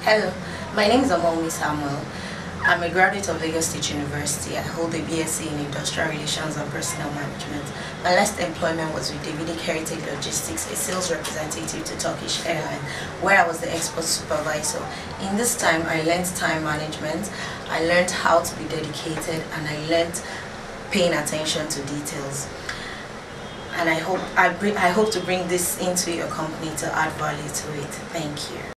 Hello, my name is Omowunmi. I'm a graduate of Lagos State University. I hold a BSc in Industrial Relations and Personnel Management. My last employment was with Davidic Heritage Logistics, a sales representative to Turkish Airlines, where I was the export supervisor. In this time, I learned time management, I learned how to be dedicated, and I learned paying attention to details. And I hope to bring this into your company to add value to it. Thank you.